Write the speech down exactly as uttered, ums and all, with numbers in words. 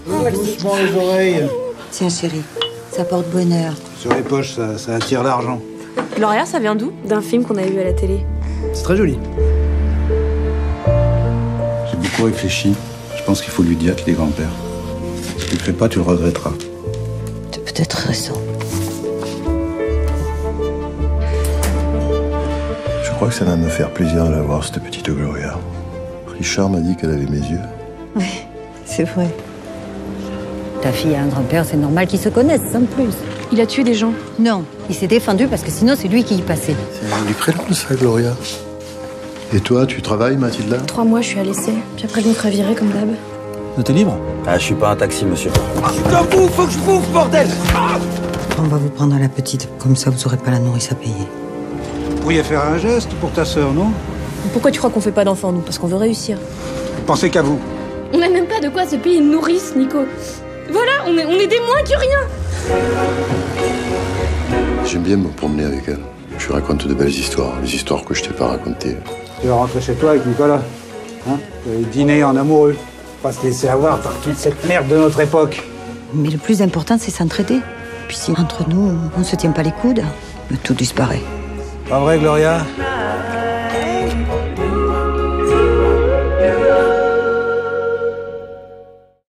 Doucement les oreilles. Tiens, chérie, ça porte bonheur. Sur les poches, ça, ça attire l'argent. Gloria, ça vient d'où? D'un film qu'on avait vu à la télé. C'est très joli. J'ai beaucoup réfléchi. Je pense qu'il faut lui dire qu'il est grand-père. Si tu le fais pas, tu le regretteras. T'as peut-être raison. Je crois que ça va me faire plaisir de la voir, cette petite Gloria. Richard m'a dit qu'elle avait mes yeux. Oui, c'est vrai. Ta fille a un grand-père, c'est normal qu'ils se connaissent, sans plus. Il a tué des gens. Non, il s'est défendu parce que sinon c'est lui qui y passait. C'est du prénom, ça, Gloria. Et toi, tu travailles, Mathilda? Trois mois, je suis à l'essai. Puis après, je me ferai virer comme d'hab. T'es libre? Ah, je suis pas un taxi, monsieur. Putain, vous, faut que je bouffe, bordel! Ah, On va vous prendre à la petite, comme ça vous aurez pas la nourrice à payer. Vous pourriez faire un geste pour ta sœur, non? Pourquoi tu crois qu'on fait pas d'enfants, nous? Parce qu'on veut réussir. Pensez qu'à vous. On n'a même pas de quoi se payer une nourrice, Nico. Voilà, on est, on est des moins que rien. J'aime bien me promener avec elle. Je lui raconte de belles histoires, les histoires que je t'ai pas racontées. Tu vas rentrer chez toi avec Nicolas. Hein? Vous allez dîner en amoureux. Pas se laisser avoir par toute cette merde de notre époque. Mais le plus important, c'est s'entraider. Puis si entre nous, on se tient pas les coudes, tout disparaît. Pas vrai, Gloria?